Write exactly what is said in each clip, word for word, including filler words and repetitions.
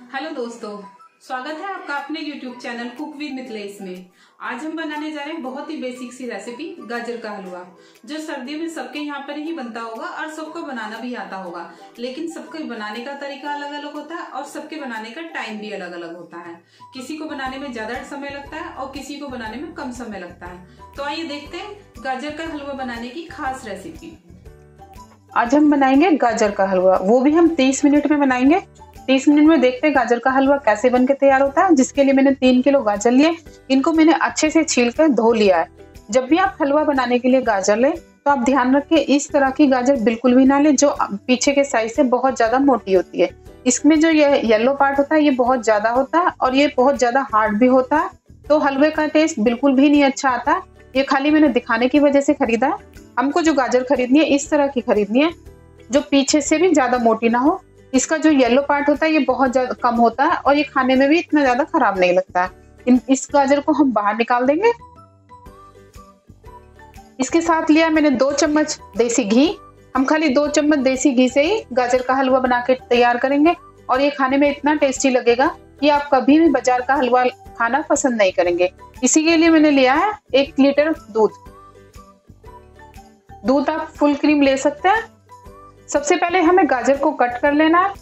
Hello दोस्तों, स्वागत है आपका अपने YouTube channel cook with Mithilesh में। आज हम बनाने जा रहे हैं बहुत ही बेसिक सी रेसिपी गाजर का हलवा, जो सर्दियों में सबके यहाँ पर ही बनता होगा और सबको बनाना भी आता होगा। लेकिन सबको बनाने का तरीका अलग अलग होता है और सबके बनाने का टाइम भी अलग अलग होता है। किसी को बनाने में ज्यादा समय लगता है और किसी को बनाने में कम समय लगता है। तो आइए देखते हैं गाजर का हलवा बनाने की खास रेसिपी। आज हम बनाएंगे गाजर का हलवा, वो भी हम तीस मिनट में बनाएंगे। तीस मिनट में देखते हैं गाजर का हलवा कैसे बनके तैयार होता है। जिसके लिए मैंने तीन किलो गाजर लिए, इनको मैंने अच्छे से छील कर धो लिया है। जब भी आप हलवा बनाने के लिए गाजर लें तो आप ध्यान रखें, इस तरह की गाजर बिल्कुल भी ना लें जो पीछे के साइज से बहुत ज्यादा मोटी होती है। इसमें जो ये येलो पार्ट होता है ये बहुत ज्यादा होता है और ये बहुत ज्यादा हार्ड भी होता है, तो हलवे का टेस्ट बिल्कुल भी नहीं अच्छा आता। ये खाली मैंने दिखाने की वजह से खरीदा है। हमको जो गाजर खरीदनी है इस तरह की खरीदनी है जो पीछे से भी ज्यादा मोटी ना हो। इसका जो येलो पार्ट होता है ये बहुत ज्यादा कम होता है और ये खाने में भी इतना ज्यादा खराब नहीं लगता है। इन इस गाजर को हम बाहर निकाल देंगे। इसके साथ लिया मैंने दो चम्मच देसी घी। हम खाली दो चम्मच देसी घी से ही गाजर का हलवा बना के तैयार करेंगे और ये खाने में इतना टेस्टी लगेगा कि आप कभी भी बाजार का हलवा खाना पसंद नहीं करेंगे। इसी के लिए मैंने लिया है एक लीटर दूध। दूध आप फुल क्रीम ले सकते हैं। सबसे पहले हमें गाजर को कट कर लेना है।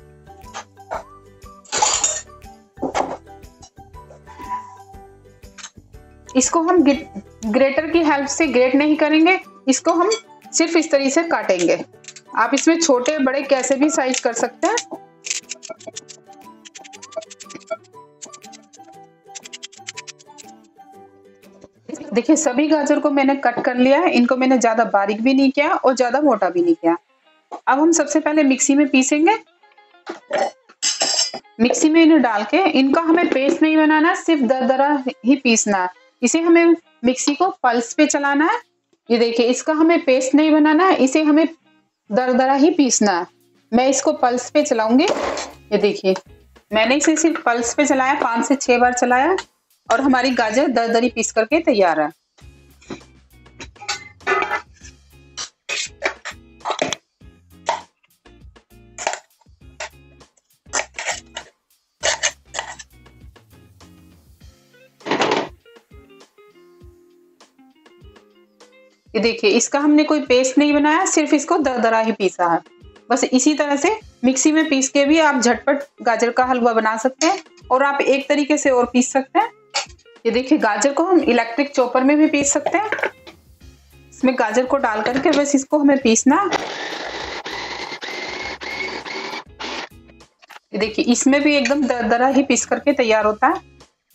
इसको हम ग्रेटर की हेल्प से ग्रेट नहीं करेंगे, इसको हम सिर्फ इस तरीके से काटेंगे। आप इसमें छोटे बड़े कैसे भी साइज कर सकते हैं। देखिए सभी गाजर को मैंने कट कर लिया है। इनको मैंने ज्यादा बारीक भी नहीं किया और ज्यादा मोटा भी नहीं किया। अब हम सबसे पहले मिक्सी में पीसेंगे। मिक्सी में इन्हें डाल के इनका हमें पेस्ट नहीं बनाना, सिर्फ दरदरा ही पीसना है। इसे हमें मिक्सी को पल्स पे चलाना है। ये देखिए इसका हमें पेस्ट नहीं बनाना है, इसे हमें दरदरा ही पीसना है। मैं इसको पल्स पे चलाऊंगी। ये देखिए मैंने इसे सिर्फ पल्स पे चलाया, पांच से छह बार चलाया और हमारी गाजर दरदरी पीस करके तैयार है। ये देखिए इसका हमने कोई पेस्ट नहीं बनाया, सिर्फ इसको दरदरा ही पीसा है। बस इसी तरह से मिक्सी में पीस के भी आप झटपट गाजर का हलवा बना सकते हैं और आप एक तरीके से और पीस सकते हैं। ये देखिए गाजर को हम इलेक्ट्रिक चॉपर में भी पीस सकते हैं। इसमें गाजर को डाल करके बस इसको हमें पीसना। ये देखिए इसमें भी एकदम दरदरा ही पीस करके तैयार होता है।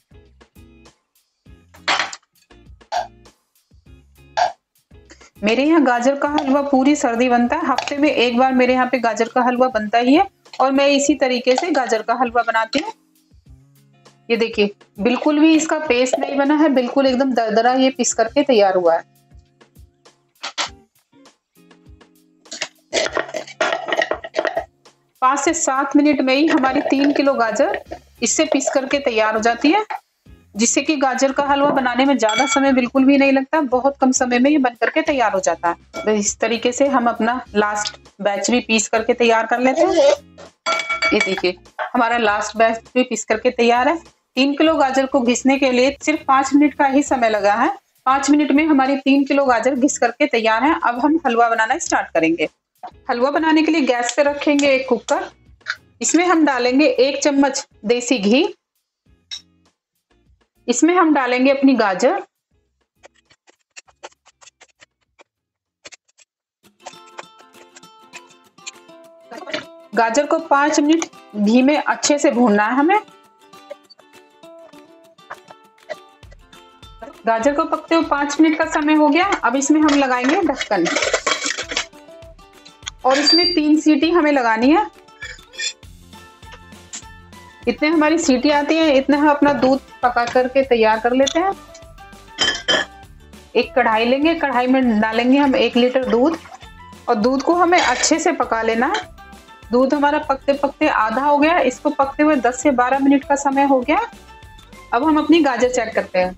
मेरे यहाँ गाजर का हलवा पूरी सर्दी बनता है। हफ्ते में एक बार मेरे यहाँ पे गाजर का हलवा बनता ही है और मैं इसी तरीके से गाजर का हलवा बनाती हूँ। ये देखिए बिल्कुल भी इसका पेस्ट नहीं बना है, बिल्कुल एकदम दरदरा ये पीस करके तैयार हुआ है। पांच से सात मिनट में ही हमारी तीन किलो गाजर इससे पीस करके तैयार हो जाती है, जिससे कि गाजर का हलवा बनाने में ज्यादा समय बिल्कुल भी नहीं लगता। बहुत कम समय में ये बन करके तैयार हो जाता है। तो इस तरीके से हम अपना लास्ट बैच भी पीस करके तैयार कर लेते हैं। ये देखिए हमारा लास्ट बैच भी पीस करके तैयार है। तीन किलो गाजर को घिसने के लिए सिर्फ पांच मिनट का ही समय लगा है। पांच मिनट में हमारी तीन किलो गाजर घिस करके तैयार है। अब हम हलवा बनाना स्टार्ट करेंगे। हलवा बनाने के लिए गैस पे रखेंगे एक कुकर। इसमें हम डालेंगे एक चम्मच देसी घी। इसमें हम डालेंगे अपनी गाजर। गाजर को पांच मिनट घी में अच्छे से भूनना है हमें। गाजर को पकते हुए पांच मिनट का समय हो गया। अब इसमें हम लगाएंगे ढक्कन और इसमें तीन सीटी हमें लगानी है। इतने हमारी सीटी आती है, इतने हम अपना दूध पका करके तैयार कर लेते हैं। एक कढ़ाई लेंगे, कढ़ाई में डालेंगे हम एक लीटर दूध और दूध को हमें अच्छे से पका लेना है। दूध हमारा पकते पकते आधा हो गया। इसको पकते हुए दस से बारह मिनट का समय हो गया। अब हम अपनी गाजर चेक करते हैं।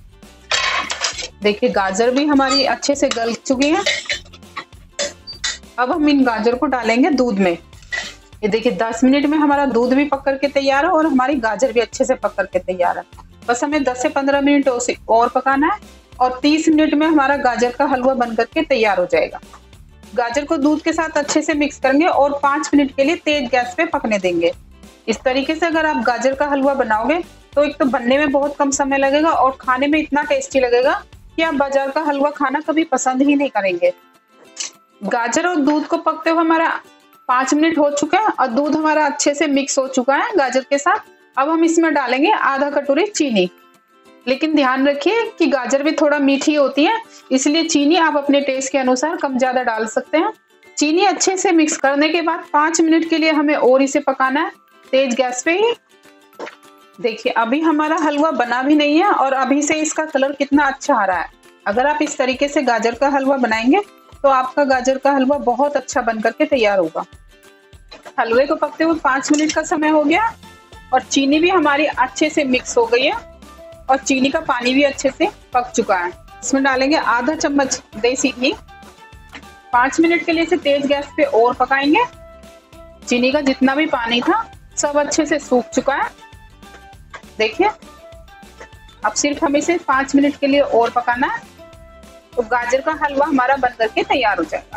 देखिए गाजर भी हमारी अच्छे से गल चुकी है। अब हम इन गाजर को डालेंगे दूध में। ये देखिए दस मिनट में हमारा दूध भी पक करके तैयार है और हमारी गाजर भी अच्छे से पक करके तैयार है। बस हमें दस से पंद्रह मिनट उसे और पकाना है और तीस मिनट में हमारा गाजर का हलवा बन करके तैयार हो जाएगा। गाजर को दूध के साथ अच्छे से मिक्स करेंगे और पाँच मिनट के लिए तेज गैस पे पकने देंगे। इस तरीके से अगर आप गाजर का हलवा बनाओगे तो एक तो बनने में बहुत कम समय लगेगा और खाने में इतना टेस्टी लगेगा कि आप बाजार का हलवा खाना कभी पसंद ही नहीं करेंगे। गाजर और दूध को पकते हुए हमारा पाँच मिनट हो चुका है और दूध हमारा अच्छे से मिक्स हो चुका है गाजर के साथ। अब हम इसमें डालेंगे आधा कटोरी चीनी। लेकिन ध्यान रखिए कि गाजर भी थोड़ा मीठी होती है, इसलिए चीनी आप अपने टेस्ट के अनुसार कम ज्यादा डाल सकते हैं। चीनी अच्छे से मिक्स करने के बाद पाँच मिनट के लिए हमें और इसे पकाना है तेज गैस पे ही। देखिए अभी हमारा हलवा बना भी नहीं है और अभी से इसका कलर कितना अच्छा आ रहा है। अगर आप इस तरीके से गाजर का हलवा बनाएंगे तो आपका गाजर का हलवा बहुत अच्छा बन करके तैयार होगा। हलवे को पकते हुए पाँच मिनट का समय हो गया और चीनी भी हमारी अच्छे से मिक्स हो गई है और चीनी का पानी भी अच्छे से पक चुका है। इसमें डालेंगे आधा चम्मच देसी घी। पाँच मिनट के लिए इसे तेज गैस पे और पकाएंगे। चीनी का जितना भी पानी था सब अच्छे से सूख चुका है। देखिए अब सिर्फ हमें इसे पाँच मिनट के लिए और पकाना है तो गाजर का हलवा हमारा बन करके तैयार हो जाएगा।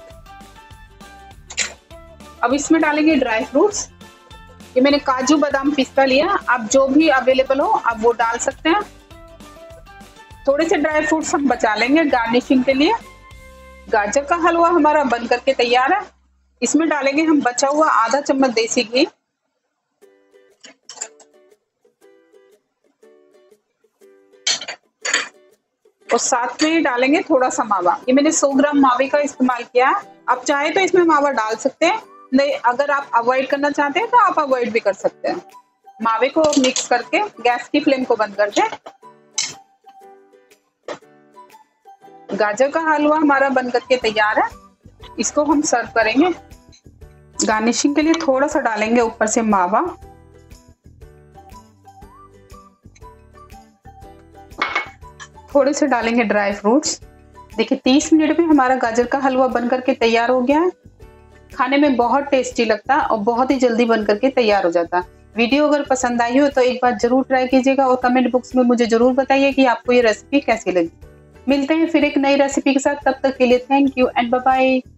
अब इसमें डालेंगे ड्राई फ्रूट्स। ये मैंने काजू बादाम पिस्ता लिया, आप जो भी अवेलेबल हो आप वो डाल सकते हैं। थोड़े से ड्राई फ्रूट्स हम बचा लेंगे गार्निशिंग के लिए। गाजर का हलवा हमारा बन करके तैयार है। इसमें डालेंगे हम बचा हुआ आधा चम्मच देसी घी। और साथ में डालेंगे थोड़ा सा मावा। ये मैंने सौ ग्राम मावे का इस्तेमाल किया है। आप चाहे तो इसमें मावा डाल सकते हैं, नहीं अगर आप अवॉइड करना चाहते हैं तो आप अवॉइड भी कर सकते हैं। मावे को मिक्स करके गैस की फ्लेम को बंद कर दें। गाजर का हलवा हमारा बन करके तैयार है। इसको हम सर्व करेंगे। गार्निशिंग के लिए थोड़ा सा डालेंगे ऊपर से मावा। थोड़े से डालेंगे ड्राई फ्रूट्स। देखिए तीस मिनट में हमारा गाजर का हलवा बन करके तैयार हो गया है। खाने में बहुत टेस्टी लगता है और बहुत ही जल्दी बन करके तैयार हो जाता है। वीडियो अगर पसंद आई हो तो एक बार जरूर ट्राई कीजिएगा और कमेंट बॉक्स में मुझे जरूर बताइए कि आपको ये रेसिपी कैसी लगी। मिलते हैं फिर एक नई रेसिपी के साथ, तब तक के लिए thank you and bye bye.